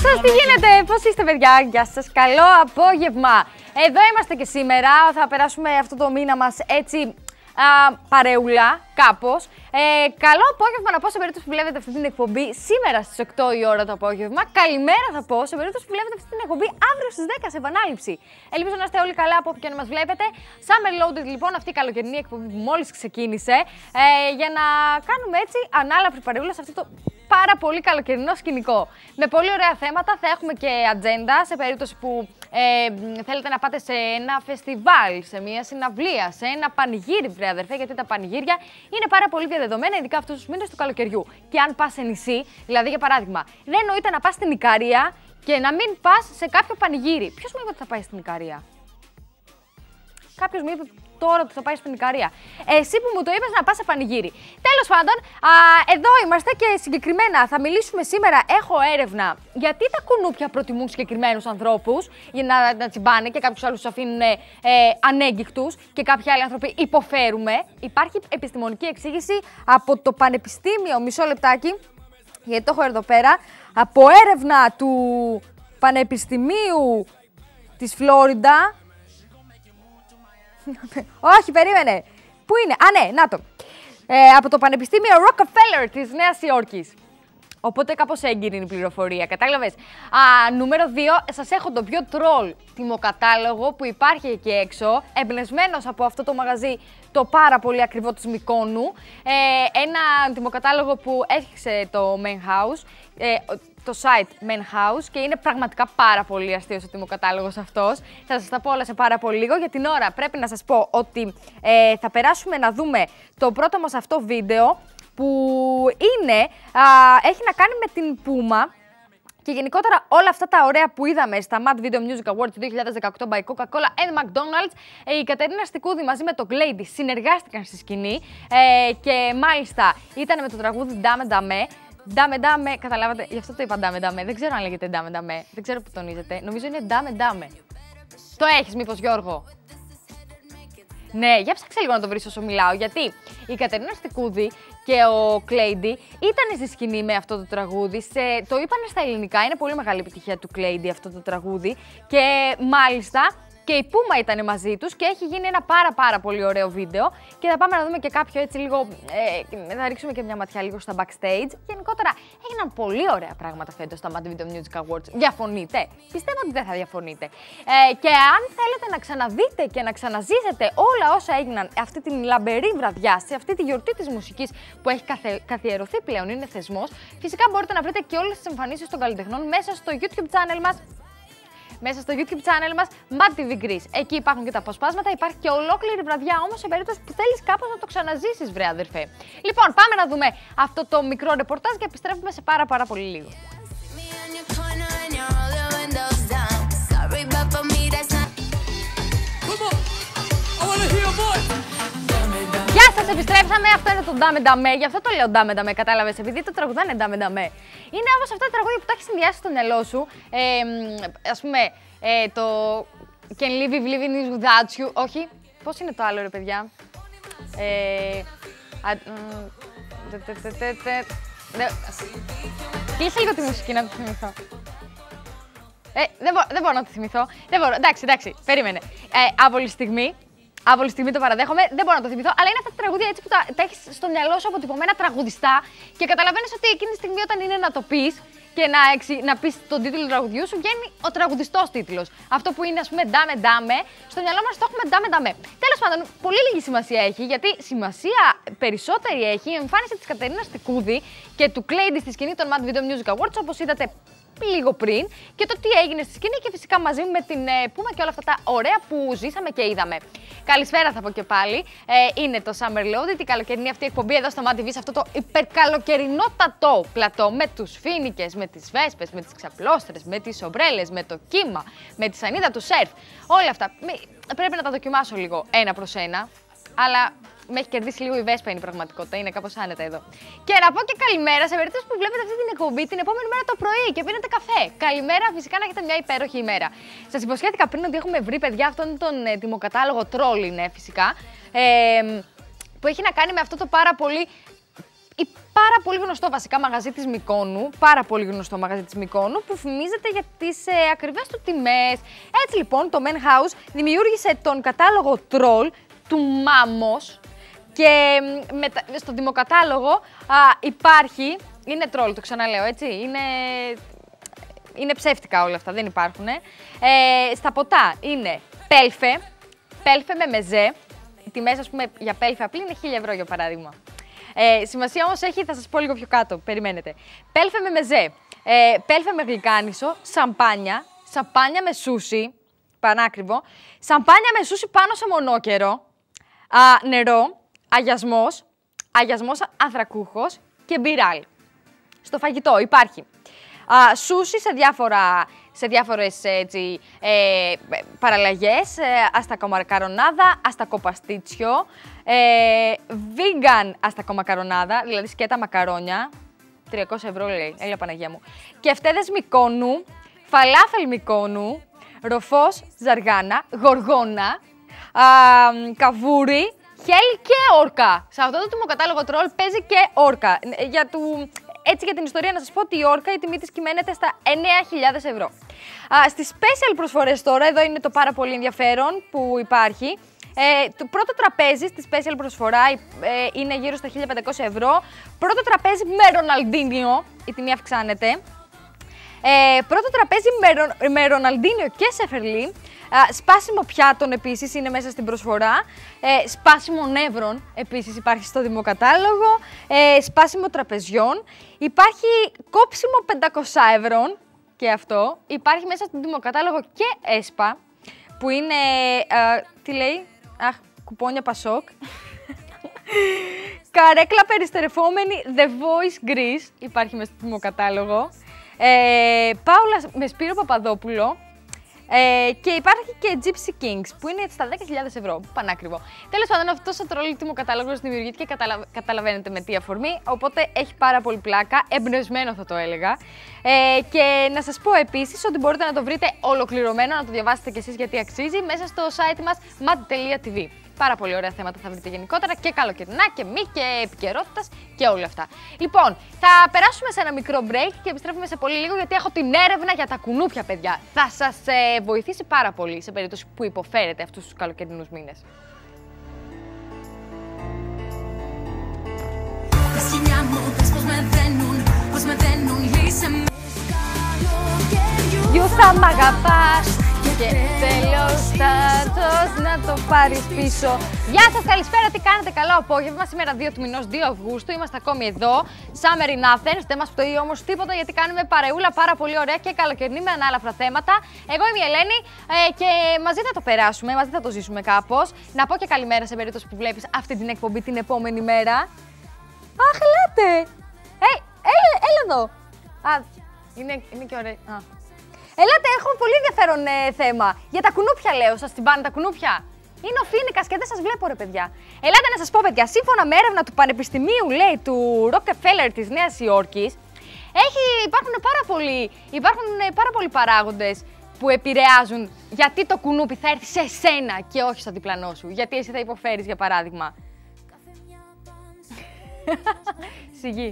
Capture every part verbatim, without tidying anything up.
σας, τι γίνεται, πώς είστε παιδιά, γεια σας, καλό απόγευμα. Εδώ είμαστε και σήμερα, θα περάσουμε αυτό το μήνα μας έτσι α, παρεούλα κάπως. Ε, καλό απόγευμα να πω σε περίπτωση που βλέπετε αυτή την εκπομπή σήμερα στις οκτώ η ώρα το απόγευμα. Καλημέρα θα πω σε περίπτωση που βλέπετε αυτή την εκπομπή αύριο στις δέκα σε επανάληψη. Ελπίζω να είστε όλοι καλά από όπου και να μας βλέπετε. Summer Loaded λοιπόν, αυτή η καλοκαιρινή εκπομπή που μόλις ξεκίνησε, ε, για να κάνουμε έτσι ανάλαφρη παρεούλα σε αυτό το πάρα πολύ καλοκαιρινό σκηνικό. Με πολύ ωραία θέματα, θα έχουμε και ατζέντα σε περίπτωση που ε, θέλετε να πάτε σε ένα φεστιβάλ, σε μια συναυλία, σε ένα πανηγύρι, βρε αδερφέ, γιατί τα πανηγύρια είναι πάρα πολύ διαδεδομένα, ειδικά αυτούς τους μήνες του καλοκαιριού. Και αν πας σε νησί, δηλαδή για παράδειγμα, δεν εννοείται να πας στην Ικαρία και να μην πας σε κάποιο πανηγύρι. Ποιος μου είπε ότι θα πάει στην Ικαρία? Κάποιος μου είπε τώρα ότι θα πάει στην Ικαρία. Εσύ που μου το είπες να πας σε πανηγύρι. Τέλος πάντων, α, εδώ είμαστε και συγκεκριμένα θα μιλήσουμε σήμερα. Έχω έρευνα γιατί τα κουνούπια προτιμούν συγκεκριμένους ανθρώπους για να, να τσιμπάνε και κάποιους άλλους τους αφήνουν ε, ανέγκυχτους και κάποιοι άλλοι άνθρωποι υποφέρουμε. Υπάρχει επιστημονική εξήγηση από το Πανεπιστήμιο, μισό λεπτάκι, γιατί το έχω εδώ πέρα, από έρευνα του Πανεπιστημίου της Φλόριντα. Όχι, περίμενε. Πού είναι? Α, ναι, να το. Ε, από το Πανεπιστήμιο Rockefeller της Νέας Υόρκης. Οπότε κάπως έγκυρη είναι η πληροφορία, κατάλαβες. Α, νούμερο δύο, σας έχω το πιο τρόλ τιμοκατάλογο που υπάρχει εκεί έξω, εμπνευσμένος από αυτό το μαγαζί το πάρα πολύ ακριβό της Μικόνου. Ε, ένα τιμοκατάλογο που έφτιαξε το Main House, ε, το site Main House, και είναι πραγματικά πάρα πολύ αστείος ο τιμοκατάλογος αυτός. Θα σας τα πω όλα σε πάρα πολύ λίγο. Για την ώρα πρέπει να σας πω ότι ε, θα περάσουμε να δούμε το πρώτο μας αυτό βίντεο, που είναι, α, έχει να κάνει με την Puma και γενικότερα όλα αυτά τα ωραία που είδαμε στα Mad Video Music Awards του δύο χιλιάδες δεκαοκτώ by Coca-Cola and McDonald's. Η Κατερίνα Στικούδη μαζί με το Glady συνεργάστηκαν στη σκηνή ε, και μάλιστα ήταν με το τραγούδι Ντάμε Ντάμε. Ντάμε Ντάμε, καταλάβατε, γι' αυτό το είπα Ντάμε Ντάμε. Δεν ξέρω αν λέγεται Ντάμε Ντάμε, δεν ξέρω που τονίζετε. Νομίζω είναι Ντάμε Ντάμε. Το έχεις μήπως, Γιώργο? Ναι, για ψάξε λίγο να το βρεις όσο μιλάω, γιατί η Κατερίνα Στικούδη και ο Glady ήταν στη σκηνή με αυτό το τραγούδι. Σε, το είπανε στα ελληνικά, είναι πολύ μεγάλη επιτυχία του Glady αυτό το τραγούδι. Και μάλιστα και η Puma ήταν μαζί τους και έχει γίνει ένα πάρα πάρα πολύ ωραίο βίντεο. Και θα πάμε να δούμε και κάποιο έτσι λίγο, ε, θα ρίξουμε και μια ματιά λίγο στα backstage. Γενικότερα έγιναν πολύ ωραία πράγματα φέτος στα Mad Video Music Awards. Διαφωνείτε? Πιστεύω ότι δεν θα διαφωνείτε. Ε, και αν θέλετε να ξαναδείτε και να ξαναζήσετε όλα όσα έγιναν αυτή την λαμπερή βραδιά, σε αυτή τη γιορτή της μουσικής που έχει καθε, καθιερωθεί πλέον, είναι θεσμός, φυσικά μπορείτε να βρείτε και όλες τις εμφανίσεις των καλλιτεχνών μέσα στο YouTube channel μας. Μέσα στο YouTube channel μας, Mad τι βι Greece. Εκεί υπάρχουν και τα αποσπάσματα, υπάρχει και ολόκληρη βραδιά όμως σε περίπτωση που θέλεις κάπως να το ξαναζήσεις, βρε αδερφέ. Λοιπόν, πάμε να δούμε αυτό το μικρό ρεπορτάζ και επιστρέφουμε σε πάρα πάρα πολύ λίγο. Γεια σας, επιστρέψαμε. Αυτό είναι το Ντάμε Ντάμε. Γι' αυτό το λέω Ντάμε Ντάμε, κατάλαβες. Επειδή το τραγουδάνε Ντάμε Ντάμε. Είναι όμως αυτό το τραγούδι που το έχεις συνδυάσει στο μυαλό σου. Ε, ας πούμε, ε, το Can live if living is without you. Όχι, πώς είναι το άλλο, ρε παιδιά? Ε, Κλείσε λίγο τη μουσική να το θυμηθώ. Ε, δεν, μπο, δεν μπορώ να το θυμηθώ. Δεν μπορώ. Εντάξει, εντάξει, περίμενε. Ε, άβολη στιγμή. Άβολη στιγμή, το παραδέχομαι, δεν μπορώ να το θυμηθώ, αλλά είναι αυτά τα τραγούδια έτσι που τα, τα έχεις στο μυαλό σου αποτυπωμένα τραγουδιστά και καταλαβαίνεις ότι εκείνη τη στιγμή όταν είναι να το πεις και να, εξι, να πεις τον τίτλο του τραγουδιού σου, βγαίνει ο τραγουδιστός τίτλος. Αυτό που είναι, ας πούμε, Ντάμε Ντάμε, στο μυαλό μας το έχουμε Ντάμε Ντάμε. Τέλος πάντων, πολύ λίγη σημασία έχει, γιατί σημασία περισσότερη έχει η εμφάνιση της Κατερίνας Στικούδη και του Glady στη σκηνή των Mad Video Music Awards, όπως είδατε λίγο πριν, και το τι έγινε στη σκηνή και φυσικά μαζί με την Puma και όλα αυτά τα ωραία που ζήσαμε και είδαμε. Καλησπέρα θα πω και πάλι. Ε, είναι το Summer Loaded, η καλοκαιρινή αυτή εκπομπή εδώ στο Mad τι βι, σε αυτό το υπερκαλοκαιρινότατο πλατό με τους φοίνικες, με τις βέσπες, με τις ξαπλώστρες, με τις ομπρέλες, με το κύμα, με τη σανίδα του σερφ. Όλα αυτά. Πρέπει να τα δοκιμάσω λίγο ένα προς ένα, αλλά με έχει κερδίσει λίγο η Βέσπα, είναι η πραγματικότητα. Είναι κάπως άνετα εδώ. Και να πω και καλημέρα σε περίπτωση που βλέπετε αυτή την εκπομπή την επόμενη μέρα το πρωί και πίνετε καφέ. Καλημέρα, φυσικά να έχετε μια υπέροχη ημέρα. Σας υποσχέθηκα πριν ότι έχουμε βρει, παιδιά, αυτόν τον ε, τιμοκατάλογο τρόλ είναι φυσικά. Ε, που έχει να κάνει με αυτό το πάρα πολύ πάρα πολύ γνωστό βασικά μαγαζί της Μυκόνου, πάρα πολύ γνωστό μαγαζί της Μυκόνου, που φημίζεται για τις ε, ακριβές του τιμές. Έτσι λοιπόν το Men House δημιούργησε τον κατάλογο Troll του Mamos και με, στο δημοκατάλογο α, υπάρχει, είναι Troll, το ξαναλέω έτσι, είναι, είναι ψεύτικα όλα αυτά, δεν υπάρχουν. Ε, στα ποτά είναι Πέλφε, Πέλφε με μεζέ, οι τιμές ας πούμε για Πέλφε απλή είναι χίλια ευρώ για παράδειγμα. Ε, σημασία όμως έχει, θα σας πω λίγο πιο κάτω, περιμένετε. Πέλφε με μεζέ, ε, πέλφε με γλυκάνισο, σαμπάνια, σαμπάνια με σούσι, πανάκριβο, σαμπάνια με σούσι πάνω σε μονόκερο, α, νερό, αγιασμός, αγιασμός ανθρακούχος και μπιράλ. Στο φαγητό υπάρχει α, σούσι σε, διάφορα, σε διάφορες έτσι, ε, παραλλαγές, ε, αστακομακαρονάδα, αστακοπαστίτσιο, ε, vegan αστακομακαρονάδα, δηλαδή σκέτα μακαρόνια, τριακόσια ευρώ λέει, έλα Παναγία μου, κεφτέδες Μυκόνου, φαλάφελ Μυκόνου, ροφός ζαργάνα, γοργόνα, α, καβούρι, χέλ και όρκα. Σε αυτό το τιμοκατάλογο τρόλ παίζει και όρκα. Για του... Έτσι για την ιστορία να σας πω ότι η όρκα η τιμή της κυμαίνεται στα εννέα χιλιάδες ευρώ. Α, στις special προσφορές τώρα, εδώ είναι το πάρα πολύ ενδιαφέρον που υπάρχει. Ε, το πρώτο τραπέζι στη special προσφορά ε, είναι γύρω στα χίλια πεντακόσια ευρώ. Πρώτο τραπέζι με Ροναλντίνιο, η τιμή αυξάνεται. Ε, πρώτο τραπέζι με, Ρο, με Ροναλντίνιο και Σεφερλί. Uh, σπάσιμο πιάτων επίσης είναι μέσα στην προσφορά. Ε, σπάσιμο νεύρων επίσης υπάρχει στο δημοκατάλογο. Ε, σπάσιμο τραπεζιών. Υπάρχει κόψιμο πεντακόσια ευρώ και αυτό. Υπάρχει μέσα στο δημοκατάλογο και έσπα που είναι, uh, τι λέει, αχ, κουπόνια Πασόκ. Καρέκλα περιστερεφόμενη The Voice Greece υπάρχει μέσα στο δημοκατάλογο. Ε, Πάουλα με Σπύρο Παπαδόπουλο. Ε, και υπάρχει και Gypsy Kings που είναι στα δέκα χιλιάδες ευρώ. Πανάκριβο. Τέλος πάντων, αυτός ο τρόλιτιμο κατάλογος δημιουργήθηκε και καταλα... καταλαβαίνετε με τι αφορμή. Οπότε έχει πάρα πολύ πλάκα. Εμπνευσμένο θα το έλεγα. Ε, και να σας πω επίσης ότι μπορείτε να το βρείτε ολοκληρωμένο, να το διαβάσετε κι εσείς γιατί αξίζει μέσα στο site μας mad τελεία tv. Πάρα πολύ ωραία θέματα θα βρείτε γενικότερα και καλοκαιρινά και μη και επικαιρότητας και όλα αυτά. Λοιπόν, θα περάσουμε σε ένα μικρό break και επιστρέφουμε σε πολύ λίγο γιατί έχω την έρευνα για τα κουνούπια, παιδιά. Θα σας ε, βοηθήσει πάρα πολύ σε περίπτωση που υποφέρετε αυτούς τους καλοκαιρινούς μήνες. Γιου θα μ' αγαπάς και θέλω στάτος να το πάρεις πίσω. Γεια σας, καλησπέρα, τι κάνετε, καλό απόγευμα. Σήμερα δύο του μηνός, δύο Αυγούστου, είμαστε ακόμη εδώ. Summer in Athens, δεν μας πτωεί όμως τίποτα γιατί κάνουμε παρεούλα πάρα πολύ ωραία και καλοκαιρινή με ανάλαφρα θέματα. Εγώ είμαι η Ελένη ε, και μαζί θα το περάσουμε, μαζί θα το ζήσουμε κάπως. Να πω και καλημέρα σε περίπτωση που βλέπεις αυτή την εκπομπή την επόμενη μέρα. Αχ, ελάτε! Ε, έλα, έλα εδώ! Α, είναι, είναι και ωραία. Α. Ελάτε, έχω πολύ ενδιαφέρον ε, θέμα. Για τα κουνούπια λέω, σας την πάνε τα κουνούπια. Είναι ο Φίνικας και δεν σας βλέπω ρε παιδιά. Ελάτε να σας πω παιδιά, σύμφωνα με έρευνα του Πανεπιστημίου, λέει, του Rockefeller της Νέας Υόρκης, έχει, υπάρχουν, πάρα πολλοί, υπάρχουν πάρα πολλοί παράγοντες που επηρεάζουν γιατί το κουνούπι θα έρθει σε σένα και όχι στο διπλανό σου. Γιατί εσύ θα υποφέρεις για παράδειγμα. Σιγή.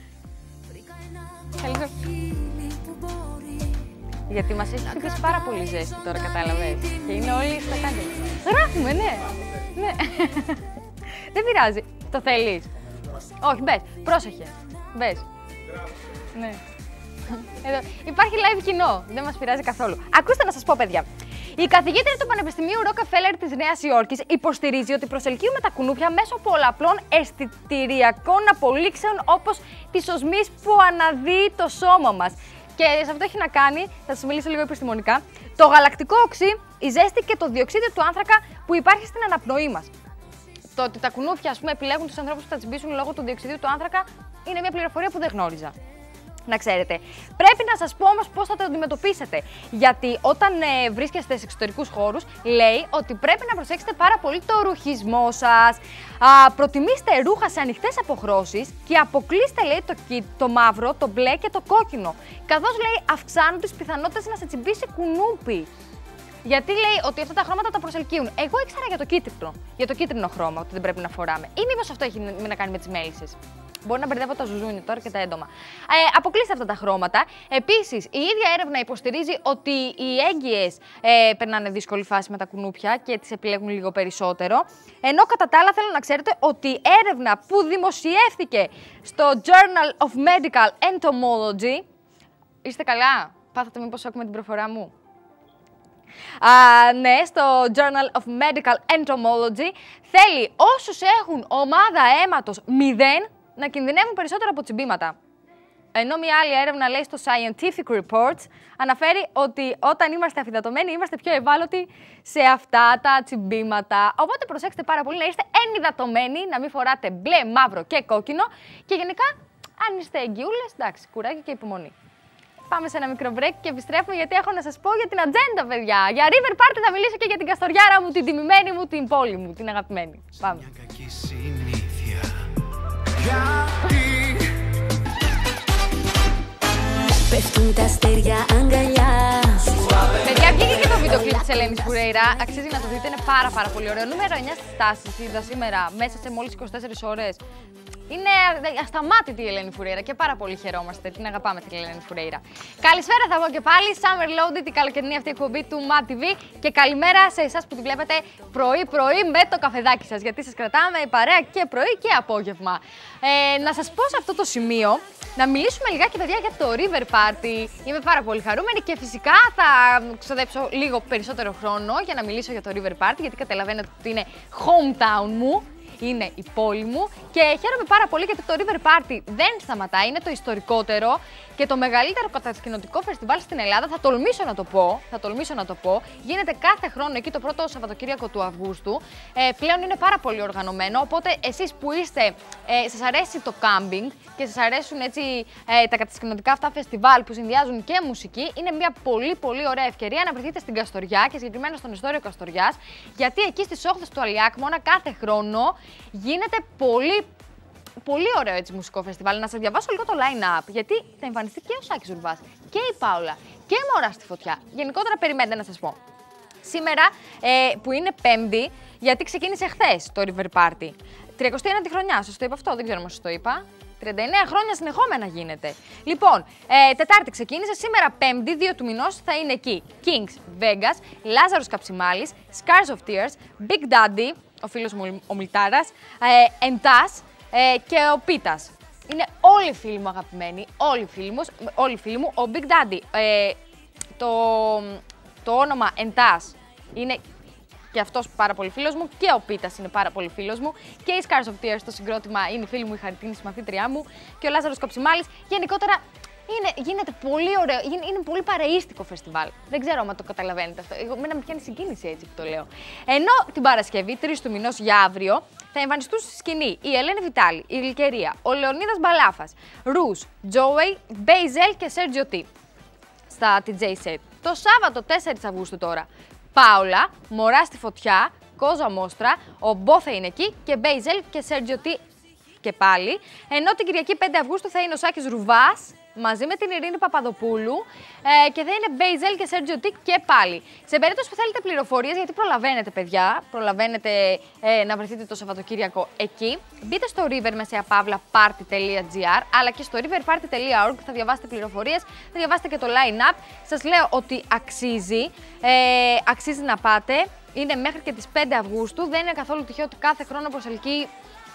Γιατί μας έχει χτυπήσει πάρα πολύ ζέστη τώρα, κατάλαβες. Και είναι όλοι στα κάγκελα. Γράφουμε, ναι. ναι. Δεν πειράζει. Το θέλεις. Όχι, μπες. Πρόσεχε. Μπες. Ναι. Εδώ. Υπάρχει live κοινό. Δεν μας πειράζει καθόλου. Ακούστε να σας πω, παιδιά. Η καθηγήτρια του Πανεπιστημίου Rockefeller της Νέας Υόρκης υποστηρίζει ότι προσελκύουμε τα κουνούπια μέσω πολλαπλών αισθητηριακών απολύξεων όπως της οσμής που αναδύει το σώμα μας. Και σε αυτό έχει να κάνει, θα σας μιλήσω λίγο επιστημονικά, το γαλακτικό οξύ, η ζέστη και το διοξείδιο του άνθρακα που υπάρχει στην αναπνοή μας. Το ότι τα κουνούπια, ας πούμε, επιλέγουν τους ανθρώπους που θα τσιμπήσουν λόγω του διοξειδίου του άνθρακα είναι μια πληροφορία που δεν γνώριζα. Να ξέρετε. Πρέπει να σας πω όμως πώς θα το αντιμετωπίσετε. Γιατί όταν ε, βρίσκεστε σε εξωτερικούς χώρους, λέει ότι πρέπει να προσέξετε πάρα πολύ το ρουχισμό σας. Α, προτιμήστε ρούχα σε ανοιχτές αποχρώσεις και αποκλείστε, λέει, το, το μαύρο, το μπλε και το κόκκινο. Καθώς, λέει, αυξάνουν τις πιθανότητες να σε τσιμπήσει κουνούπι. Γιατί λέει ότι αυτά τα χρώματα τα προσελκύουν. Εγώ ήξερα για το κίτρινο, για το κίτρινο χρώμα, ότι δεν πρέπει να φοράμε. Ή μήπως αυτό έχει να κάνει με τις μέλισσες. Μπορεί να μπερδεύω τα ζουζούνια τώρα και τα έντομα. Ε, αποκλείστε αυτά τα χρώματα. Επίσης, η ίδια έρευνα υποστηρίζει ότι οι έγκυες ε, περνάνε δύσκολη φάση με τα κουνούπια και τις επιλέγουν λίγο περισσότερο. Ενώ κατά τα άλλα θέλω να ξέρετε ότι η έρευνα που δημοσιεύθηκε στο Journal of Medical Entomology. Είστε καλά? Πάθατε μήπως ακούμε την προφορά μου? Α, ναι, στο Journal of Medical Entomology θέλει όσους έχουν ομάδα αίματος μηδέν να κινδυνεύουν περισσότερο από τσιμπήματα. Ενώ μια άλλη έρευνα λέει στο Scientific Reports αναφέρει ότι όταν είμαστε αφυδατωμένοι είμαστε πιο ευάλωτοι σε αυτά τα τσιμπήματα. Οπότε προσέξτε πάρα πολύ να είστε ενυδατωμένοι, να μην φοράτε μπλε, μαύρο και κόκκινο και γενικά αν είστε εγγυούλες, εντάξει, κουράγιο και υπομονή. Πάμε σε ένα μικρό break και επιστρέφουμε γιατί έχω να σας πω για την ατζέντα, παιδιά. Για River Party θα μιλήσω και για την Καστοριάρα μου, την τιμημένη μου, την πόλη μου, την αγαπημένη. Πάμε. Πέφτουν τα αστέρια αγκαλιά. Παιδιά, βγήκε και το βίντεο κλιπ της Ελένης Φουρέιρα. Αξίζει να το δείτε, είναι πάρα πάρα πολύ ωραίο. Νούμερο εννιά στις τάσεις, είδα σήμερα, μέσα σε μόλις είκοσι τέσσερις ώρες. Είναι ασταμάτητη η Ελένη Φουρέιρα και πάρα πολύ χαιρόμαστε. Την αγαπάμε την Ελένη Φουρέιρα. Καλησπέρα θα πω και πάλι. Summer Loaded, η καλοκαιρινή αυτή εκπομπή του Mat τι βι. Και καλημέρα σε εσάς που τη βλέπετε πρωί-πρωί με το καφεδάκι σας. Γιατί σας κρατάμε η παρέα και πρωί και απόγευμα. Ε, να σας πω σε αυτό το σημείο να μιλήσουμε λιγάκι, παιδιά, για το River Party. Είμαι πάρα πολύ χαρούμενη και φυσικά θα ξοδέψω λίγο περισσότερο χρόνο για να μιλήσω για το River Party. Γιατί καταλαβαίνετε ότι είναι hometown μου. Είναι η πόλη μου και χαίρομαι πάρα πολύ γιατί το River Party δεν σταματάει, είναι το ιστορικότερο και το μεγαλύτερο κατασκηνωτικό φεστιβάλ στην Ελλάδα, θα τολμήσω να το πω, θα τολμήσω να το πω, γίνεται κάθε χρόνο εκεί το πρώτο Σαββατοκύριακο του Αυγούστου, ε, πλέον είναι πάρα πολύ οργανωμένο, οπότε εσείς που είστε, ε, σας αρέσει το κάμπινγκ και σας αρέσουν έτσι ε, τα κατασκηνωτικά αυτά φεστιβάλ που συνδυάζουν και μουσική, είναι μια πολύ πολύ ωραία ευκαιρία να βρεθείτε στην Καστοριά και συγκεκριμένα στον Ιστόριο Καστοριάς, γιατί εκεί στις όχθες του Αλιάκμονα κάθε χρόνο γίνεται πολύ, πολύ ωραίο έτσι μουσικό φεστιβάλ. Να σας διαβάσω λίγο το line-up, γιατί θα εμφανιστεί και ο Σάκης Ζουρβάς και η Πάολα και η Μωρά στη φωτιά. Γενικότερα περιμένετε να σας πω. Σήμερα ε, που είναι Πέμπτη, γιατί ξεκίνησε χθες το River Party. τριακοστή ένατη χρονιά, σας το είπα αυτό, δεν ξέρω αν σας το είπα. τριάντα εννέα χρόνια συνεχόμενα γίνεται. Λοιπόν, ε, Τετάρτη ξεκίνησε, σήμερα Πέμπτη, δύο του μηνός θα είναι εκεί. Kings, Vegas, Λάζαρος Καψιμάλης, Scars of Tears, Big Daddy, ο φίλος μου ο Μιλτάρας, ε, Εντάς ε, και ο Πίτας. Είναι όλοι οι φίλοι μου αγαπημένοι, όλοι οι φίλοι μου, όλοι οι φίλοι μου. Ο Big Daddy, ε, το, το όνομα Εντάς είναι και αυτός πάρα πολύ φίλος μου και ο Πίτας είναι πάρα πολύ φίλος μου και η Scars of Tears, το συγκρότημα, είναι η φίλη μου, η Χαριτίνη, η συμμαθήτριά μου και ο Λάζαρος Καψιμάλης. Γενικότερα είναι, γίνεται πολύ ωραίο, είναι, είναι πολύ παρεΐστικο φεστιβάλ. Δεν ξέρω αν το καταλαβαίνετε αυτό. Εγώ, μένα με πιάνει συγκίνηση έτσι που το λέω. Ενώ την Παρασκευή, τρεις του μηνός για αύριο, θα εμφανιστούν στη σκηνή η Ελένη Βιτάλη, η Γλυκερία, ο Λεωνίδας Μπαλάφας, Ρους, Τζόουεϊ, Μπέιζελ και Σέρτζιο Τι στα τι τζέι set. Το Σάββατο τέσσερις Αυγούστου τώρα, Πάολα, Μωρά στη φωτιά, Κόζα Μόστρα, ο Μπό θα είναι εκεί και Μπέιζελ και Σέρτζιο Τι και πάλι. Ενώ την Κυριακή πέντε Αυγούστου θα είναι ο Σάκης Ρουβάς μαζί με την Ειρήνη Παπαδοπούλου ε, και θα είναι Μπέιζελ και Σέρτζιο Τι και πάλι. Σε περίπτωση που θέλετε πληροφορίες, γιατί προλαβαίνετε παιδιά, προλαβαίνετε ε, να βρεθείτε το Σαββατοκύριακο εκεί, μπείτε στο river μεσαία παύλα party τελεία gr αλλά και στο river party τελεία org, θα διαβάσετε πληροφορίες, θα διαβάσετε και το line-up. Σας λέω ότι αξίζει, ε, αξίζει να πάτε, είναι μέχρι και τις πέντε Αυγούστου, δεν είναι καθόλου τυχαίο ότι κάθε χρόνο προσελκύει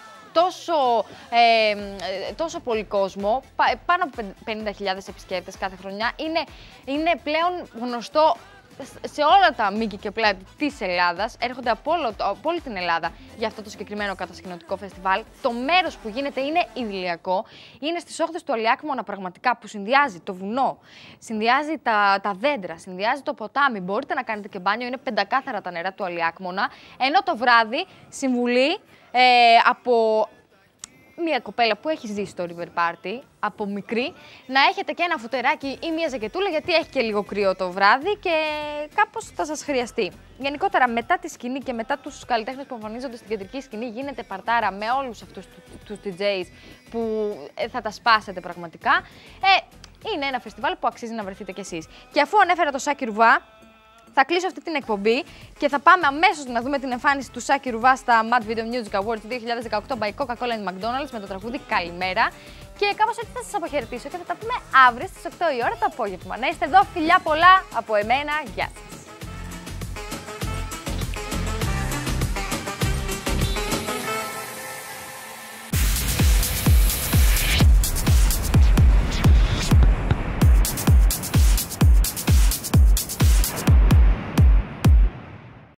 Τόσο, ε, τόσο πολύ κόσμο, πάνω από πενήντα χιλιάδες επισκέπτες κάθε χρονιά. Είναι, είναι πλέον γνωστό σε όλα τα μήκη και πλάτη της Ελλάδας. Έρχονται από, όλο, από όλη την Ελλάδα για αυτό το συγκεκριμένο κατασκηνωτικό φεστιβάλ. Το μέρος που γίνεται είναι ιδηλιακό. Είναι στις όχθες του Αλιάκμονα πραγματικά, που συνδυάζει το βουνό, συνδυάζει τα, τα δέντρα, συνδυάζει το ποτάμι. Μπορείτε να κάνετε και μπάνιο, είναι πεντακάθαρα τα νερά του Αλιάκμονα. Ενώ το βράδυ συμβουλή Ε, από μια κοπέλα που έχει ζήσει στο River Party, από μικρή, να έχετε και ένα φουτεράκι ή μια ζακετούλα, γιατί έχει και λίγο κρύο το βράδυ και κάπως θα σας χρειαστεί. Γενικότερα, μετά τη σκηνή και μετά τους καλλιτέχνες που εμφανίζονται στην κεντρική σκηνή, γίνεται παρτάρα με όλους αυτούς τους ντι τζέις που θα τα σπάσετε πραγματικά. Ε, είναι ένα φεστιβάλ που αξίζει να βρεθείτε κι εσείς. Και αφού ανέφερα το Σάκη Ρουβά, θα κλείσω αυτή την εκπομπή και θα πάμε αμέσως να δούμε την εμφάνιση του Σάκη Ρουβά στα Mad Video Music Awards δύο χιλιάδες δεκαοκτώ by Coca-Cola and McDonald's με το τραγούδι Καλημέρα. Και κάπως έτσι θα σας αποχαιρετήσω και θα τα πούμε αύριο στις οκτώ η ώρα το απόγευμα. Να είστε εδώ, φιλιά πολλά από εμένα. Γεια σας.